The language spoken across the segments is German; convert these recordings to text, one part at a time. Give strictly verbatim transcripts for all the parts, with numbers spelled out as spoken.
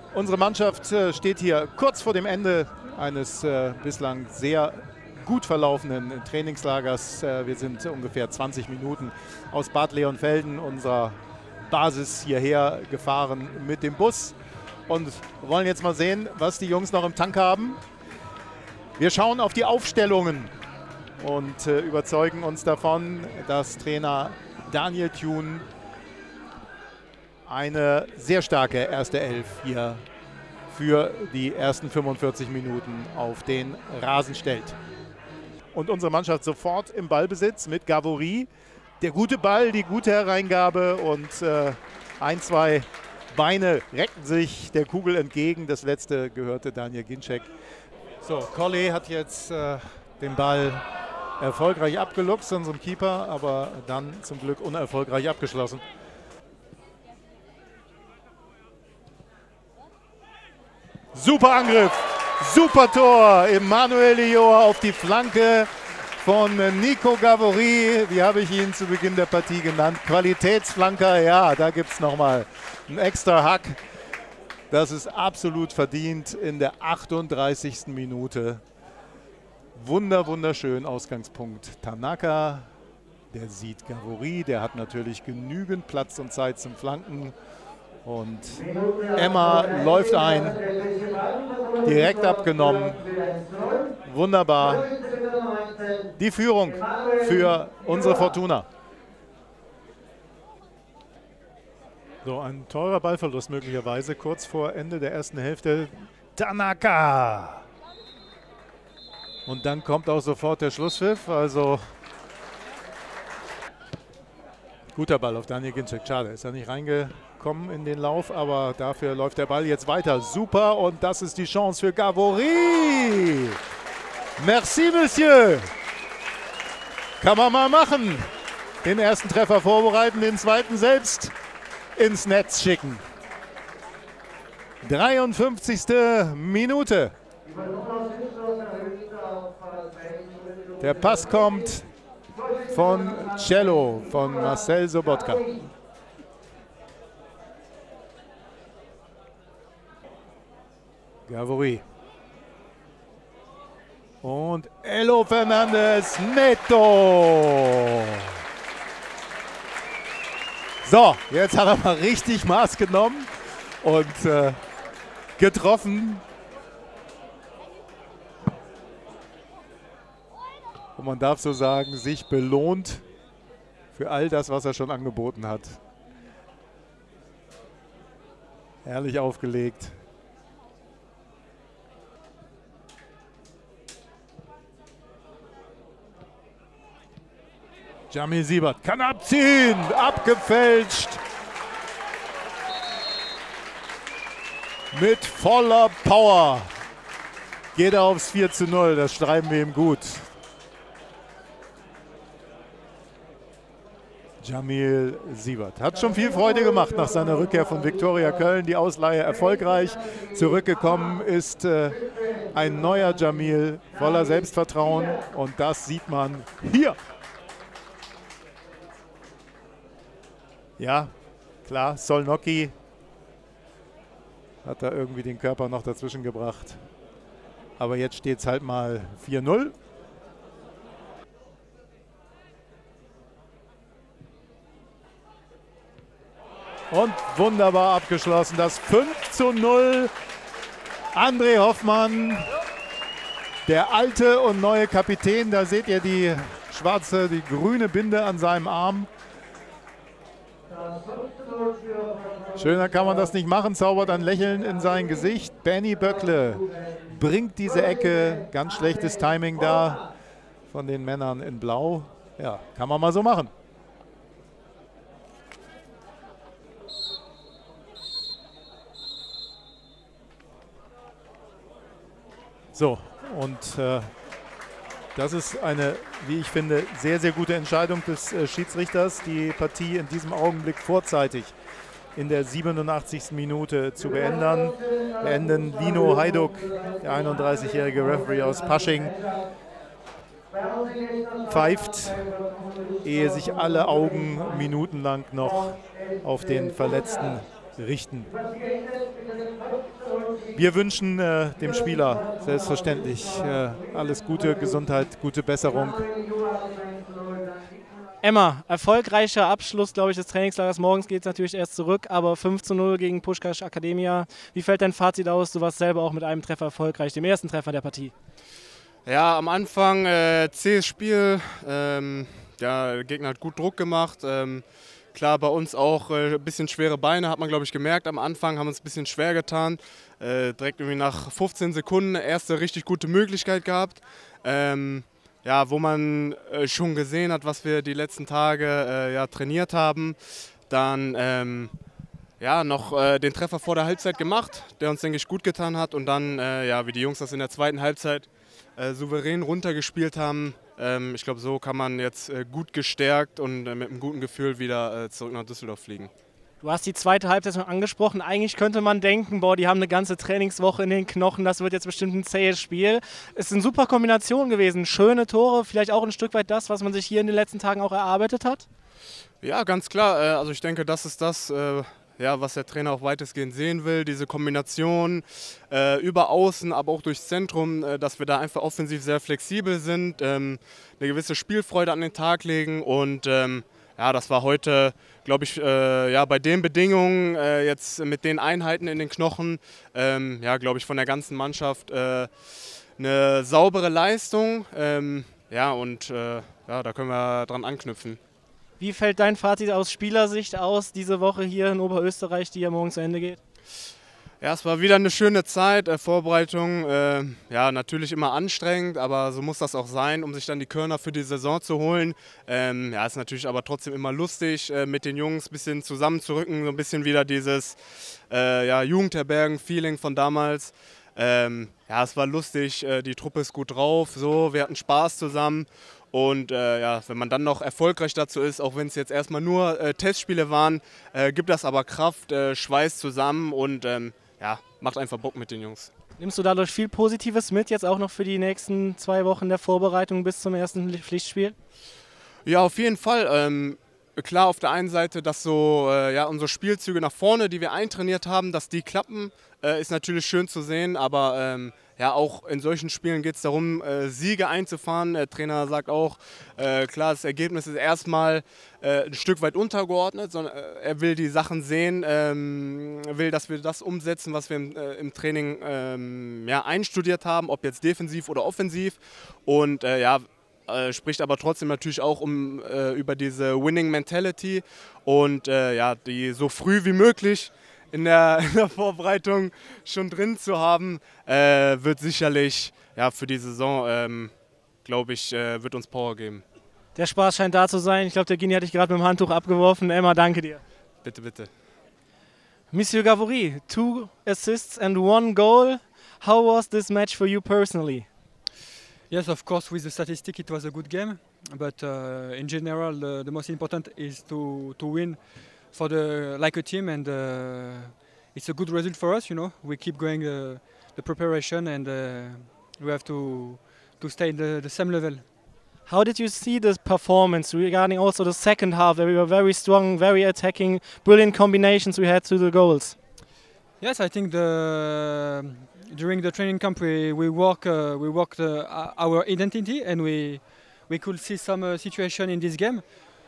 Unsere Mannschaft äh, steht hier kurz vor dem Ende eines äh, bislang sehr gut verlaufenden Trainingslagers. Äh, wir sind ungefähr zwanzig Minuten aus Bad Leonfelden, unserer Basis, hierher gefahren mit dem Bus und wollen jetzt mal sehen, was die Jungs noch im Tank haben. Wir schauen auf die Aufstellungen und äh, überzeugen uns davon, dass Trainer Daniel Thune eine sehr starke erste Elf hier für die ersten fünfundvierzig Minuten auf den Rasen stellt. Und unsere Mannschaft sofort im Ballbesitz mit Gavory. Der gute Ball, die gute Hereingabe und äh, ein, zwei Beine reckten sich der Kugel entgegen. Das letzte gehörte Daniel Ginczek. So, Colley hat jetzt äh, den Ball erfolgreich abgeluchst, unserem Keeper, aber dann zum Glück unerfolgreich abgeschlossen. Super Angriff, super Tor. Emmanuel Lior auf die Flanke von Nico Gavory. Wie habe ich ihn zu Beginn der Partie genannt? Qualitätsflanker, ja, da gibt es nochmal einen extra Hack. Das ist absolut verdient in der achtunddreißigsten Minute. Wunder, wunderschön, Ausgangspunkt Tanaka. Der sieht Gavory, der hat natürlich genügend Platz und Zeit zum Flanken. Und Emma läuft ein, direkt abgenommen, wunderbar. Die Führung für unsere Fortuna. So, ein teurer Ballverlust möglicherweise, kurz vor Ende der ersten Hälfte. Tanaka! Und dann kommt auch sofort der Schlusspfiff, also guter Ball auf Daniel Ginczek. Schade, ist er nicht reingekommen in den Lauf, aber dafür läuft der Ball jetzt weiter. Super, und das ist die Chance für Gavory. Merci, Monsieur. Kann man mal machen. Den ersten Treffer vorbereiten, den zweiten selbst ins Netz schicken. dreiundfünfzigste Minute. Der Pass kommt von Cello, von Marcel Sobotka. Gavory. Und Elo Fernandes, netto. So, jetzt hat er mal richtig Maß genommen und äh, getroffen. Und man darf so sagen, sich belohnt für all das, was er schon angeboten hat. Herrlich aufgelegt. Jamil Siebert kann abziehen, abgefälscht. Mit voller Power geht er aufs vier zu null, das schreiben wir ihm gut. Jamil Siebert hat schon viel Freude gemacht nach seiner Rückkehr von Viktoria Köln. Die Ausleihe erfolgreich. Zurückgekommen ist äh, ein neuer Jamil voller Selbstvertrauen. Und das sieht man hier. Ja, klar, Solnocki hat da irgendwie den Körper noch dazwischen gebracht. Aber jetzt steht es halt mal vier null. Und wunderbar abgeschlossen, das fünf zu null. André Hoffmann, der alte und neue Kapitän. Da seht ihr die schwarze, die grüne Binde an seinem Arm. Schöner kann man das nicht machen, zaubert ein Lächeln in sein Gesicht. Benny Böckle bringt diese Ecke, ganz schlechtes Timing da von den Männern in Blau. Ja, kann man mal so machen. So, und äh, das ist eine, wie ich finde, sehr, sehr gute Entscheidung des äh, Schiedsrichters, die Partie in diesem Augenblick vorzeitig in der siebenundachtzigsten Minute zu beenden. Beenden Lino Hajduk, der einunddreißigjährige Referee aus Pasching, pfeift, ehe sich alle Augen minutenlang noch auf den verletzten richten. Wir wünschen äh, dem Spieler selbstverständlich äh, alles Gute, Gesundheit, gute Besserung. Emma, erfolgreicher Abschluss, glaube ich, des Trainingslagers. Morgens geht es natürlich erst zurück, aber fünf zu null gegen Puskás Akademia. Wie fällt dein Fazit aus? Du warst selber auch mit einem Treffer erfolgreich, dem ersten Treffer der Partie. Ja, am Anfang äh, zähes Spiel. Ähm, ja, der Gegner hat gut Druck gemacht. Ähm, klar, bei uns auch äh, ein bisschen schwere Beine, hat man, glaube ich, gemerkt. Am Anfang haben wir uns ein bisschen schwer getan. Äh, direkt irgendwie nach fünfzehn Sekunden erste richtig gute Möglichkeit gehabt. Ähm, Ja, wo man äh, schon gesehen hat, was wir die letzten Tage äh, ja, trainiert haben. Dann ähm, ja, noch äh, den Treffer vor der Halbzeit gemacht, der uns, denke ich, gut getan hat. Und dann, äh, ja, wie die Jungs das in der zweiten Halbzeit äh, souverän runtergespielt haben. Ähm, ich glaube, so kann man jetzt äh, gut gestärkt und äh, mit einem guten Gefühl wieder äh, zurück nach Düsseldorf fliegen. Du hast die zweite Halbzeit schon angesprochen. Eigentlich könnte man denken, boah, die haben eine ganze Trainingswoche in den Knochen, das wird jetzt bestimmt ein zähes Spiel. Es ist eine super Kombination gewesen. Schöne Tore, vielleicht auch ein Stück weit das, was man sich hier in den letzten Tagen auch erarbeitet hat? Ja, ganz klar. Also ich denke, das ist das, ja, was der Trainer auch weitestgehend sehen will. Diese Kombination über Außen, aber auch durchs Zentrum, dass wir da einfach offensiv sehr flexibel sind, eine gewisse Spielfreude an den Tag legen und ja, das war heute, glaube ich, äh, ja, bei den Bedingungen, äh, jetzt mit den Einheiten in den Knochen, ähm, ja, glaube ich, von der ganzen Mannschaft äh, eine saubere Leistung. Ähm, ja, und äh, ja, da können wir dran anknüpfen. Wie fällt dein Fazit aus Spielersicht aus, diese Woche hier in Oberösterreich, die ja morgen zu Ende geht? Ja, es war wieder eine schöne Zeit, äh, Vorbereitung, äh, ja, natürlich immer anstrengend, aber so muss das auch sein, um sich dann die Körner für die Saison zu holen. Ähm, ja, ist natürlich aber trotzdem immer lustig, äh, mit den Jungs ein bisschen zusammenzurücken, so ein bisschen wieder dieses äh, ja, Jugendherbergen-Feeling von damals. Ähm, ja, es war lustig, äh, die Truppe ist gut drauf, so, wir hatten Spaß zusammen. Und äh, ja, wenn man dann noch erfolgreich dazu ist, auch wenn es jetzt erstmal nur äh, Testspiele waren, äh, gibt das aber Kraft, äh, Schweiß zusammen und ähm, ja, macht einfach Bock mit den Jungs. Nimmst du dadurch viel Positives mit, jetzt auch noch für die nächsten zwei Wochen der Vorbereitung bis zum ersten Pflichtspiel? Ja, auf jeden Fall. Ähm, klar, auf der einen Seite, dass so äh, ja, unsere Spielzüge nach vorne, die wir eintrainiert haben, dass die klappen, äh, ist natürlich schön zu sehen, aber ähm, ja, auch in solchen Spielen geht es darum, äh, Siege einzufahren. Der Trainer sagt auch, äh, klar, das Ergebnis ist erstmal äh, ein Stück weit untergeordnet, sondern äh, er will die Sachen sehen, ähm, will, dass wir das umsetzen, was wir im, äh, im Training ähm, ja, einstudiert haben, ob jetzt defensiv oder offensiv. Und äh, ja, äh, spricht aber trotzdem natürlich auch um, äh, über diese Winning Mentality und äh, ja, die so früh wie möglich in der, in der Vorbereitung schon drin zu haben, äh, wird sicherlich ja, für die Saison, ähm, glaube ich, äh, wird uns Power geben. Der Spaß scheint da zu sein. Ich glaube, der Gini hat dich gerade mit dem Handtuch abgeworfen. Emma, danke dir. Bitte, bitte. Monsieur Gavory, two assists and one goal. How was this match for you personally? Yes, of course, with the statistic it was a good game, but uh, in general the, the most important is to, to win for the like a team, and uh, it's a good result for us. You know, we keep going uh, the preparation, and uh, we have to to stay the, the same level. How did you see this performance regarding also the second half? Where we were very strong, very attacking, brilliant combinations we had to the goals. Yes, I think the during the training camp we we work uh, we worked uh, our identity, and we we could see some uh, situation in this game.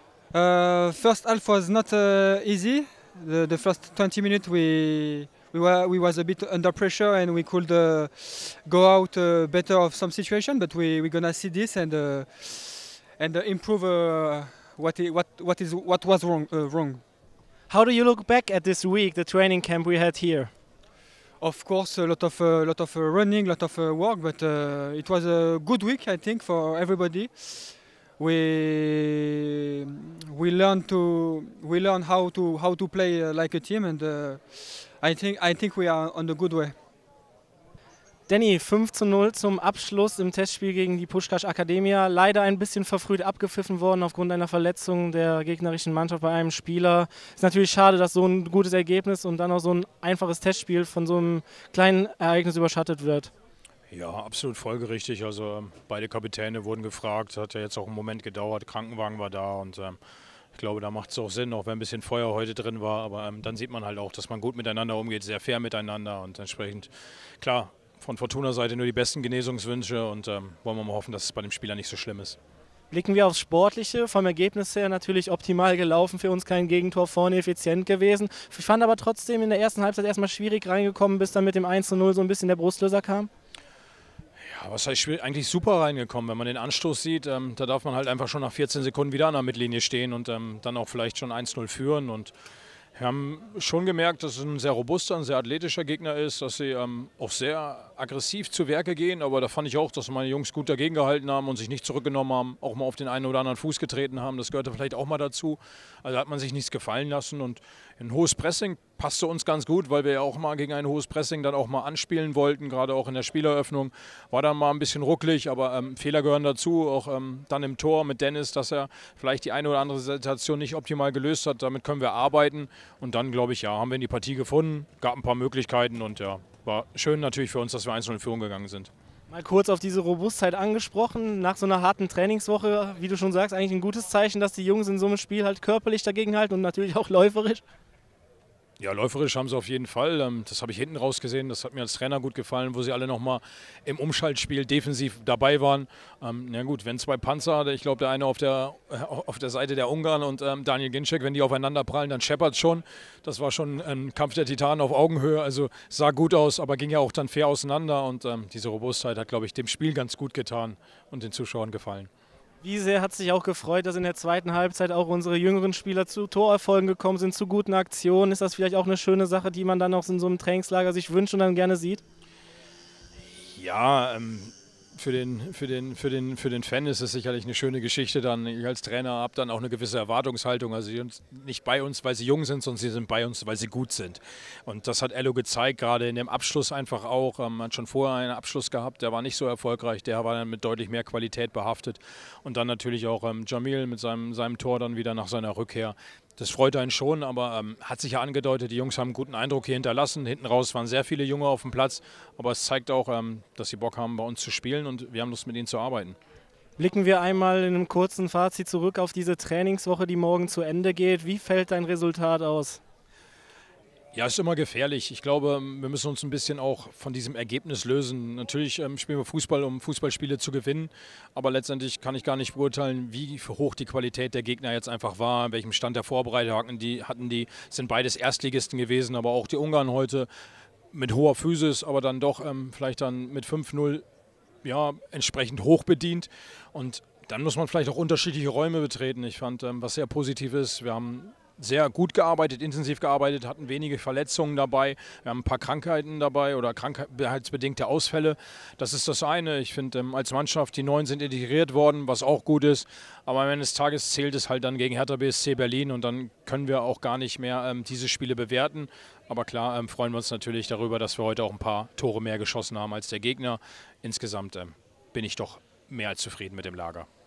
Uh, first half was not uh, easy. The, the first twenty minutes we we were we was a bit under pressure, and we could uh, go out uh, better of some situation. But we we gonna see this and uh, and uh, improve uh, what I, what what is what was wrong uh, wrong. How do you look back at this week, the training camp we had here? Of course, a lot of uh, lot of uh, running, lot of uh, work, but uh, it was a good week, I think, for everybody. We we learn to we learn how to how to play uh, like a team, and uh, I think I think we are on the good way. Danny, fünf zu null zum Abschluss im Testspiel gegen die Puskás Akademia. Leider ein bisschen verfrüht abgepfiffen worden aufgrund einer Verletzung der gegnerischen Mannschaft bei einem Spieler. Ist natürlich schade, dass so ein gutes Ergebnis und dann auch so ein einfaches Testspiel von so einem kleinen Ereignis überschattet wird. Ja, absolut folgerichtig. Also beide Kapitäne wurden gefragt. Hat ja jetzt auch einen Moment gedauert. Krankenwagen war da und ähm, glaube, da macht es auch Sinn, auch wenn ein bisschen Feuer heute drin war. Aber ähm, dann sieht man halt auch, dass man gut miteinander umgeht, sehr fair miteinander und entsprechend, klar, von Fortuna-Seite nur die besten Genesungswünsche und ähm, wollen wir mal hoffen, dass es bei dem Spieler nicht so schlimm ist. Blicken wir aufs Sportliche, vom Ergebnis her natürlich optimal gelaufen, für uns kein Gegentor vorne, effizient gewesen. Ich fand aber trotzdem in der ersten Halbzeit erstmal schwierig reingekommen, bis dann mit dem eins zu null so ein bisschen der Brustlöser kam. Ja, was heißt schwierig? Eigentlich super reingekommen, wenn man den Anstoß sieht, ähm, da darf man halt einfach schon nach vierzehn Sekunden wieder an der Mittellinie stehen und ähm, dann auch vielleicht schon eins null führen und wir haben schon gemerkt, dass es ein sehr robuster, ein sehr athletischer Gegner ist, dass sie ähm, auch sehr aggressiv zu Werke gehen. Aber da fand ich auch, dass meine Jungs gut dagegen gehalten haben und sich nicht zurückgenommen haben, auch mal auf den einen oder anderen Fuß getreten haben. Das gehörte vielleicht auch mal dazu. Also hat man sich nichts gefallen lassen. Und ein hohes Pressing passte uns ganz gut, weil wir ja auch mal gegen ein hohes Pressing dann auch mal anspielen wollten. Gerade auch in der Spieleröffnung war dann mal ein bisschen rucklig, aber ähm, Fehler gehören dazu. Auch ähm, dann im Tor mit Dennis, dass er vielleicht die eine oder andere Situation nicht optimal gelöst hat. Damit können wir arbeiten. Und dann, glaube ich, ja, haben wir in die Partie gefunden, gab ein paar Möglichkeiten und ja, war schön natürlich für uns, dass wir eins null in Führung gegangen sind. Mal kurz auf diese Robustheit angesprochen, nach so einer harten Trainingswoche, wie du schon sagst, eigentlich ein gutes Zeichen, dass die Jungs in so einem Spiel halt körperlich dagegenhalten und natürlich auch läuferisch. Ja, läuferisch haben sie auf jeden Fall. Das habe ich hinten raus gesehen. Das hat mir als Trainer gut gefallen, wo sie alle nochmal im Umschaltspiel defensiv dabei waren. Ähm, na gut, wenn zwei Panzer, ich glaube der eine auf der, auf der Seite der Ungarn und ähm, Daniel Ginczek, wenn die aufeinander prallen, dann scheppert es schon. Das war schon ein Kampf der Titanen auf Augenhöhe. Also sah gut aus, aber ging ja auch dann fair auseinander. Und ähm, diese Robustheit hat, glaube ich, dem Spiel ganz gut getan und den Zuschauern gefallen. Wie sehr hat es sich auch gefreut, dass in der zweiten Halbzeit auch unsere jüngeren Spieler zu Torerfolgen gekommen sind, zu guten Aktionen? Ist das vielleicht auch eine schöne Sache, die man dann auch in so einem Trainingslager sich wünscht und dann gerne sieht? Ja, ähm, für den, für, den, für, den, für den Fan ist es sicherlich eine schöne Geschichte. Dann, ich als Trainer habe dann auch eine gewisse Erwartungshaltung. Also sie sind nicht bei uns, weil sie jung sind, sondern sie sind bei uns, weil sie gut sind. Und das hat Ello gezeigt, gerade in dem Abschluss einfach auch. Man hat schon vorher einen Abschluss gehabt, der war nicht so erfolgreich. Der war dann mit deutlich mehr Qualität behaftet. Und dann natürlich auch ähm, Jamil mit seinem, seinem Tor dann wieder nach seiner Rückkehr. Das freut einen schon, aber ähm, hat sich ja angedeutet, die Jungs haben einen guten Eindruck hier hinterlassen. Hinten raus waren sehr viele Junge auf dem Platz, aber es zeigt auch, ähm, dass sie Bock haben, bei uns zu spielen und wir haben Lust, mit ihnen zu arbeiten. Blicken wir einmal in einem kurzen Fazit zurück auf diese Trainingswoche, die morgen zu Ende geht. Wie fällt dein Resultat aus? Ja, ist immer gefährlich. Ich glaube, wir müssen uns ein bisschen auch von diesem Ergebnis lösen. Natürlich ähm, spielen wir Fußball, um Fußballspiele zu gewinnen, aber letztendlich kann ich gar nicht beurteilen, wie hoch die Qualität der Gegner jetzt einfach war, in welchem Stand der Vorbereitung hatten die, hatten die, sind beides Erstligisten gewesen, aber auch die Ungarn heute mit hoher Physis, aber dann doch ähm, vielleicht dann mit fünf null ja, entsprechend hoch bedient und dann muss man vielleicht auch unterschiedliche Räume betreten. Ich fand, ähm, was sehr positiv ist, wir haben sehr gut gearbeitet, intensiv gearbeitet, hatten wenige Verletzungen dabei. Wir haben ein paar Krankheiten dabei oder krankheitsbedingte Ausfälle. Das ist das eine. Ich finde, ähm, als Mannschaft, die Neuen sind integriert worden, was auch gut ist. Aber am Ende des Tages zählt es halt dann gegen Hertha B S C Berlin und dann können wir auch gar nicht mehr ähm, diese Spiele bewerten. Aber klar ähm, freuen wir uns natürlich darüber, dass wir heute auch ein paar Tore mehr geschossen haben als der Gegner. Insgesamt ähm, bin ich doch mehr als zufrieden mit dem Lager.